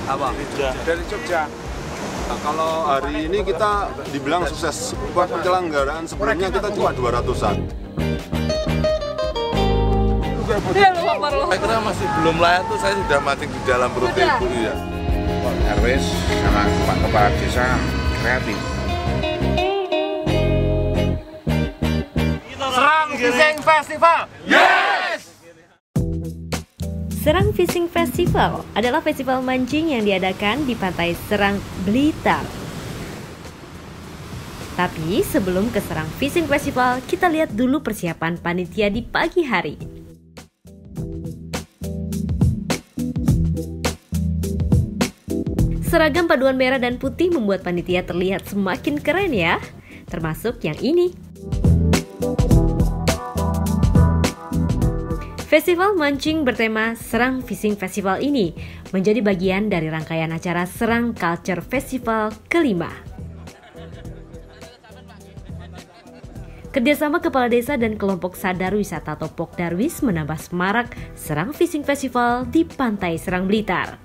Apa? Dari Jogja. Nah, kalau hari ini kita dibilang sukses buat penyelenggaraan, sebelumnya kita cuma 200-an. Saya kira masih belum layak tuh, saya sudah mancing di dalam perut ibu ya. Pak RW sama Pak Kepala Desa kreatif. Serang Fishing Festival. Yes! Serang Fishing Festival adalah festival mancing yang diadakan di Pantai Serang, Blitar. Tapi sebelum ke Serang Fishing Festival, kita lihat dulu persiapan panitia di pagi hari. Seragam paduan merah dan putih membuat panitia terlihat semakin keren ya, termasuk yang ini. Festival mancing bertema Serang Fishing Festival ini menjadi bagian dari rangkaian acara Serang Culture Festival kelima. Kerjasama Kepala Desa dan kelompok sadar wisata atau Pokdarwis menambah semarak Serang Fishing Festival di Pantai Serang, Blitar.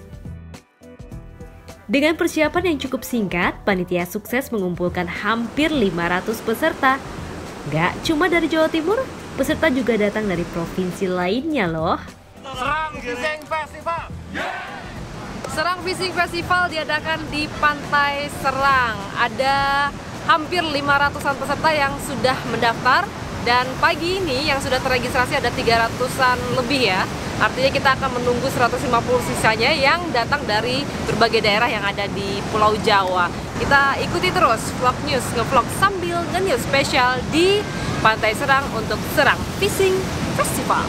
Dengan persiapan yang cukup singkat, panitia sukses mengumpulkan hampir 500 peserta. Gak cuma dari Jawa Timur, peserta juga datang dari provinsi lainnya loh. Serang Fishing Festival. Serang Fishing Festival diadakan di Pantai Serang. Ada hampir 500-an peserta yang sudah mendaftar. Dan pagi ini yang sudah terregistrasi ada 300-an lebih ya. Artinya kita akan menunggu 150 sisanya yang datang dari berbagai daerah yang ada di Pulau Jawa. Kita ikuti terus vlog news, nge-vlog sambil nge-news spesial di Pantai Serang untuk Serang Fishing Festival.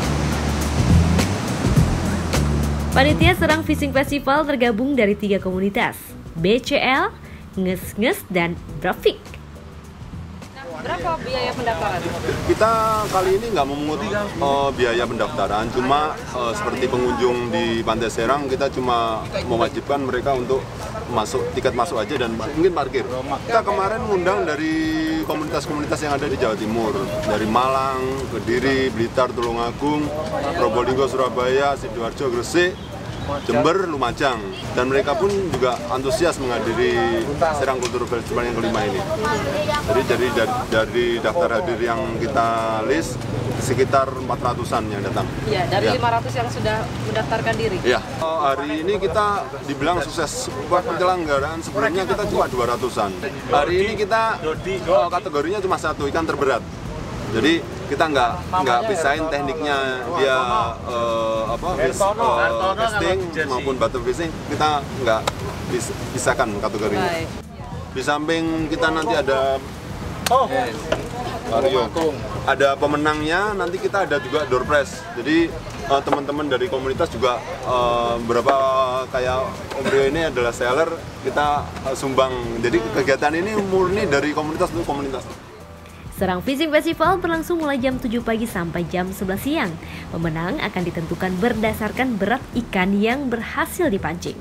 Panitia Serang Fishing Festival tergabung dari 3 komunitas, BCL, Nges-Nges, dan Brafik. Berapa biaya pendaftaran? Kita kali ini nggak memungut biaya pendaftaran, cuma seperti pengunjung di Pantai Serang kita cuma mewajibkan mereka untuk tiket masuk aja dan mungkin parkir. Kita kemarin mengundang dari komunitas-komunitas yang ada di Jawa Timur, dari Malang, Kediri, Blitar, Tulungagung, Probolinggo, Surabaya, Sidoarjo, Gresik, Jember, Lumajang, dan mereka pun juga antusias menghadiri Serang Culture Festival yang kelima ini. Jadi dari daftar hadir yang kita list sekitar 400-an yang datang. Iya, dari 500 yang sudah mendaftarkan diri. Iya. Hari ini kita dibilang sukses buat penyelenggaraan, sebelumnya kita cuma 200-an. Hari ini kita kategorinya cuma satu, ikan terberat. Jadi kita nggak pisahin tekniknya dia casting maupun bottom fishing, kita nggak pisahkan kategorinya. Baik. Di samping kita nanti ada ada pemenangnya, nanti kita ada juga door prize. Jadi teman-teman dari komunitas juga beberapa kayak Om Rio ini adalah seller, kita sumbang. Jadi kegiatan ini murni dari komunitas untuk komunitas. Serang Fishing Festival berlangsung mulai jam 7 pagi sampai jam 11 siang. Pemenang akan ditentukan berdasarkan berat ikan yang berhasil dipancing.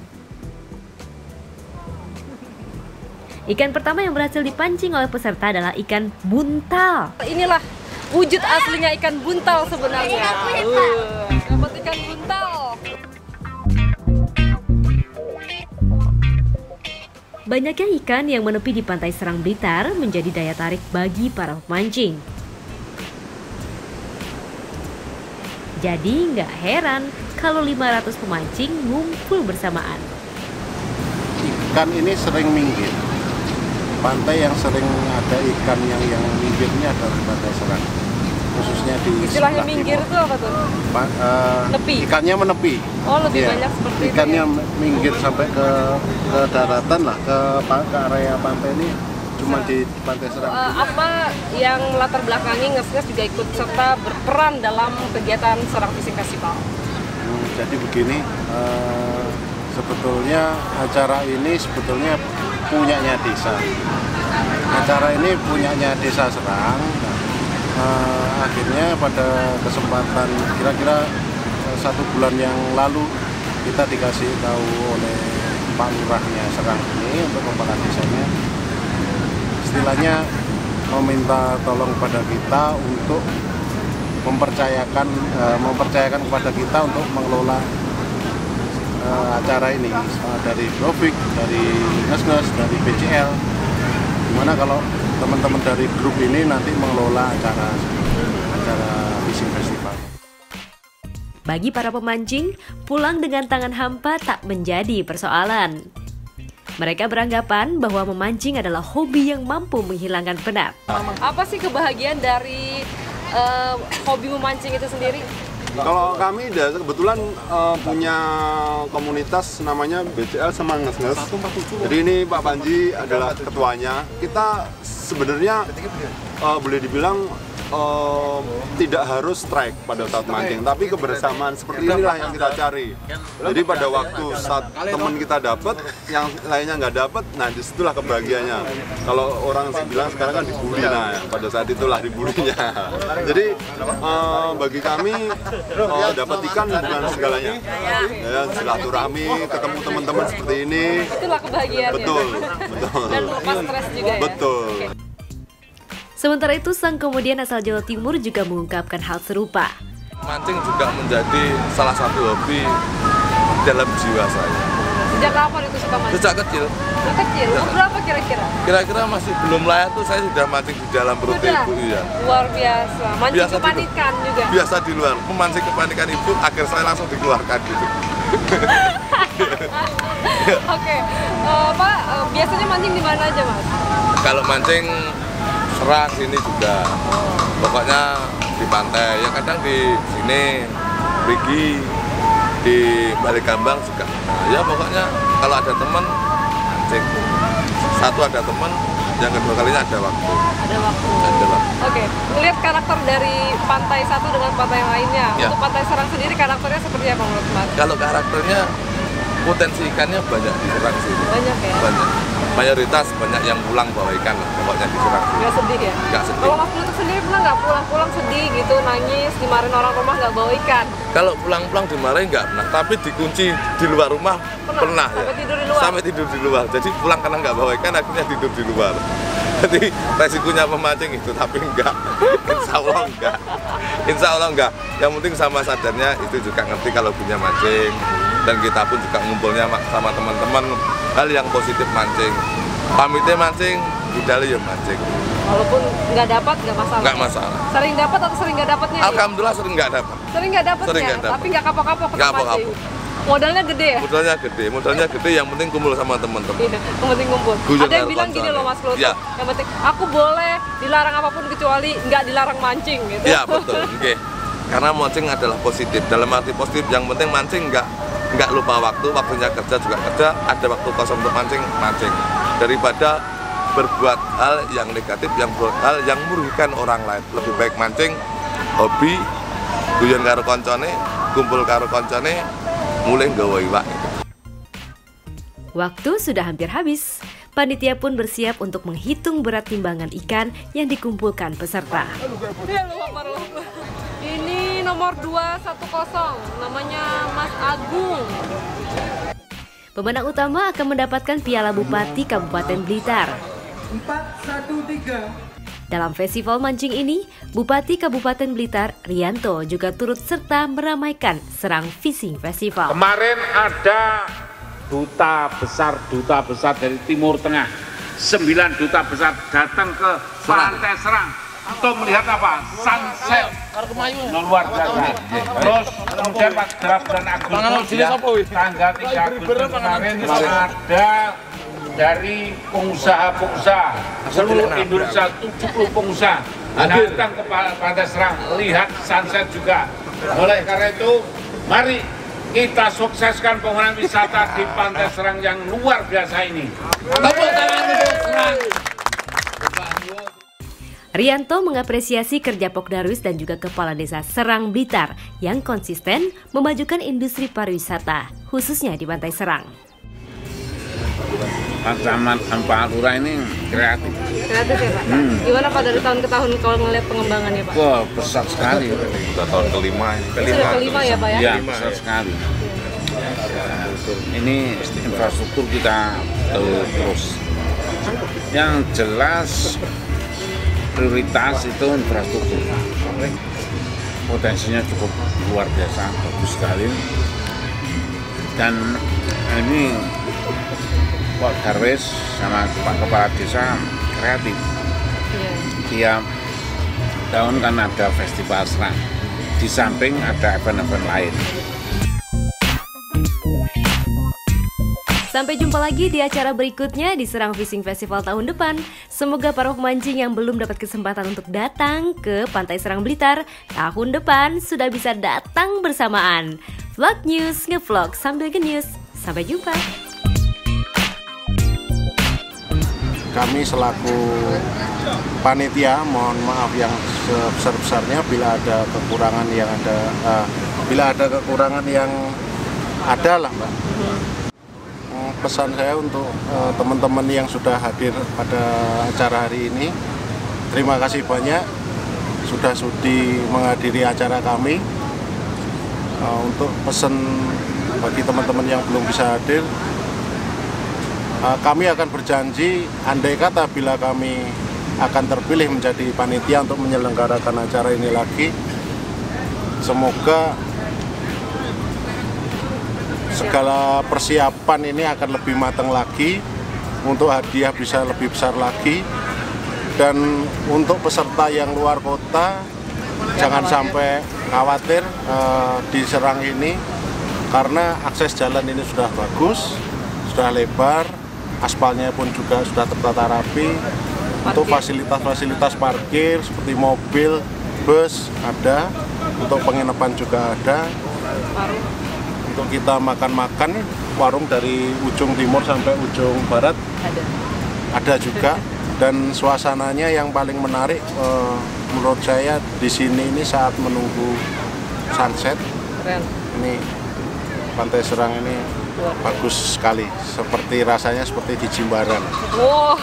Ikan pertama yang berhasil dipancing oleh peserta adalah ikan buntal. Inilah wujud aslinya ikan buntal sebenarnya. Dapat ikan buntal. Banyaknya ikan yang menepi di Pantai Serang, Blitar menjadi daya tarik bagi para pemancing. Jadi nggak heran kalau 500 pemancing ngumpul bersamaan. Ikan ini sering minggir. Pantai yang sering ada ikan yang minggir ini adalah Pantai Serang. Khususnya di istilahnya minggir itu apa tuh? Nepi. Ikannya menepi. Oh, lebih banyak seperti ikannya itu ya? minggir sampai ke daratan lah, ke area pantai ini cuma di Pantai Serang. Apa yang melatar belakangi Nges-Nges juga ikut serta berperan dalam kegiatan Serang Fishing Festival? Jadi begini, sebetulnya acara ini punyanya desa. Acara ini punyanya Desa Serang. Akhirnya pada kesempatan kira-kira 1 bulan yang lalu kita dikasih tahu oleh Pak Lurahnya Serang ini untuk kepala desanya, istilahnya meminta tolong pada kita untuk mempercayakan kepada kita untuk mengelola acara ini dari Profik, dari Nges-Nges, dari BCL. Gimana kalau teman-teman dari grup ini nanti mengelola acara fishing festival. Bagi para pemancing, pulang dengan tangan hampa tak menjadi persoalan. Mereka beranggapan bahwa memancing adalah hobi yang mampu menghilangkan penat. Apa sih kebahagiaan dari hobi memancing itu sendiri? Kalau kami kebetulan punya komunitas namanya BCL sama Nges-Nges. Jadi ini Pak Panji adalah ketuanya. Kita sebenarnya boleh dibilang tidak harus strike pada saat mancing, tapi kebersamaan seperti inilah yang kita cari. Jadi pada waktu saat teman kita dapat, yang lainnya nggak dapat, nah disitulah kebahagiaannya. Kalau orang bilang sekarang kan dibully, nah pada saat itulah dibulinya. Jadi bagi kami dapat ikan bukan segalanya. Ya, silaturahmi, ketemu teman-teman seperti ini. Itulah kebahagiaannya. Betul. Dan lepas stres juga ya. Betul. Sementara itu, sang komedian asal Jawa Timur juga mengungkapkan hal serupa. Mancing juga menjadi salah satu hobi dalam jiwa saya. Sejak kapan itu suka mancing? Sejak kecil. Sejak kecil? Umur berapa kira-kira? Kira-kira masih belum layak tuh saya sudah mancing di dalam perut ibu. Iya. Luar biasa. Mancing Biasa kepanikan juga? Biasa di luar. Memancing kepanikan ibu, akhir saya langsung dikeluarkan gitu. Oke. Pak, biasanya mancing di mana aja, Mas? Kalau mancing Serang sini juga, pokoknya di pantai, ya kadang di sini, Rigi, di Balik Gambang juga. Nah, ya pokoknya kalau ada teman mancing, satu ada teman, yang kedua kalinya ada waktu. Ada waktu. Ada waktu. Oke, melihat karakter dari pantai satu dengan pantai yang lainnya. Ya. Untuk pantai Serang sendiri karakternya seperti apa menurut Mas? Kalau karakternya, potensi ikannya banyak di Serang sini. Banyak ya? Banyak. Mayoritas banyak yang pulang bawa ikan lah, pokoknya di Serang sini. Nggak sedih ya? Nggak sedih. Kalau Mas Plutuk sendiri pernah nggak pulang-pulang sedih gitu, nangis, dimarahin orang rumah nggak bawa ikan? Kalau pulang-pulang dimarahin nggak pernah, tapi dikunci di luar rumah pernah Sampai ya. tidur di luar? Sampai tidur di luar. Jadi pulang karena nggak bawa ikan, akhirnya tidur di luar. Jadi resikonya pemancing itu, tapi enggak. Insya Allah enggak. Insya Allah enggak. Yang penting sama sadarnya itu juga ngerti kalau punya mancing. Dan kita pun juga ngumpulnya sama teman-teman hal yang positif mancing. Pamitnya mancing, budalnya ya mancing. Walaupun nggak dapat nggak masalah? Nggak masalah. Sering dapat atau sering nggak dapatnya? Alhamdulillah sering nggak dapat. Sering nggak dapatnya, Sering nggak dapat. tapi nggak kapok-kapok. Nggak tetap kapok-kapok. mancing. Modalnya gede ya? Modalnya gede, yang penting kumpul sama teman-teman. Iya, yang penting kumpul. Guyon Ada yang karo bilang gini kancane. loh Mas Plutuk, Ya. yang penting aku boleh dilarang apapun kecuali nggak dilarang mancing gitu. Iya betul, oke. Karena mancing adalah positif. Dalam arti positif, yang penting mancing nggak lupa waktu, waktunya kerja juga kerja, ada waktu kosong untuk mancing. Daripada berbuat hal yang negatif, hal yang merugikan orang lain. Lebih baik mancing, hobi, guyon karo koncone, kumpul karo koncone, mulai nggawa iwak. Waktu sudah hampir habis. Panitia pun bersiap untuk menghitung berat timbangan ikan yang dikumpulkan peserta. Ya, lupa. Ini nomor 210, namanya Mas Agung. Pemenang utama akan mendapatkan Piala Bupati Kabupaten Blitar. 413. Dalam festival mancing ini, Bupati Kabupaten Blitar, Rianto, juga turut serta meramaikan Serang Fishing Festival. Kemarin ada duta besar dari Timur Tengah, 9 duta besar datang ke Pantai Serang untuk melihat apa? Sunset. Luar biasa. Terus kemudian pada bulan Agustus ya, tanggal 3 Agustus kemarin ada dari pengusaha-pengusaha seluruh Indonesia, 70 pengusaha datang ke Pantai Serang lihat sunset juga. Oleh karena itu, mari kita sukseskan pembangunan wisata di Pantai Serang yang luar biasa ini. Tepuk tangan untuk Serang. Rianto mengapresiasi kerja Pokdarwis dan juga Kepala Desa Serang Blitar yang konsisten memajukan industri pariwisata, khususnya di Pantai Serang. Pak Camat Pak Lurah ini kreatif. Kreatif ya Pak? Gimana Pak dari tahun ke tahun kalau ngelihat pengembangannya Pak? Wah, besar sekali. Sudah tahun kelima ini. Sudah kelima ya Pak ya? Iya, besar sekali. Ini infrastruktur kita terus. Yang jelas prioritas itu infrastruktur. Potensinya cukup luar biasa, bagus sekali. Dan ini Pak Darwis sama Pak Kepala Desa kreatif. Tiap tahun kan ada festival serang, di samping ada event-event lain. Sampai jumpa lagi di acara berikutnya di Serang Fishing Festival tahun depan. Semoga para pemancing yang belum dapat kesempatan untuk datang ke Pantai Serang Blitar tahun depan sudah bisa datang bersamaan. Vlog News, ngevlog sambil nge-news. Sampai jumpa. Kami selaku panitia mohon maaf yang sebesar-besarnya bila ada kekurangan yang ada lah, Mbak. Pesan saya untuk teman-teman yang sudah hadir pada acara hari ini, terima kasih banyak sudah sudi menghadiri acara kami. Untuk pesan bagi teman-teman yang belum bisa hadir, kami akan berjanji andai kata bila kami akan terpilih menjadi panitia untuk menyelenggarakan acara ini lagi, semoga segala persiapan ini akan lebih matang lagi, untuk hadiah bisa lebih besar lagi, dan untuk peserta yang luar kota jangan sampai khawatir di Serang ini, karena akses jalan ini sudah bagus, sudah lebar, aspalnya pun juga sudah tertata rapi. Untuk fasilitas-fasilitas parkir seperti mobil, bus ada, untuk penginapan juga ada. Untuk kita makan-makan, warung dari ujung timur sampai ujung barat ada juga. Dan suasananya yang paling menarik menurut saya di sini ini saat menunggu sunset. Keren. Ini Pantai Serang ini bagus sekali, seperti rasanya seperti di Jimbaran. Wow.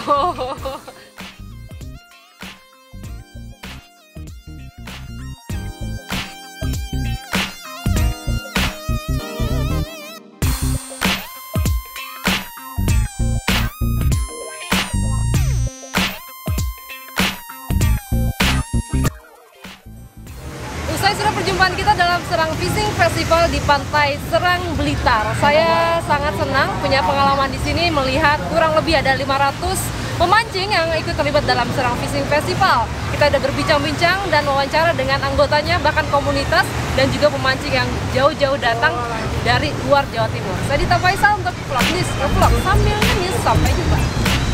Usai sudah perjumpaan kita dalam Serang Fishing Festival di Pantai Serang Blitar. Saya sangat senang punya pengalaman di sini melihat kurang lebih ada 500 pemancing yang ikut terlibat dalam Serang Fishing Festival. Kita udah berbincang-bincang dan wawancara dengan anggotanya, bahkan komunitas dan juga pemancing yang jauh-jauh datang dari luar Jawa Timur. Saya Dita Faisal untuk Vlog News, vlog sambil nge-news. Sampai jumpa.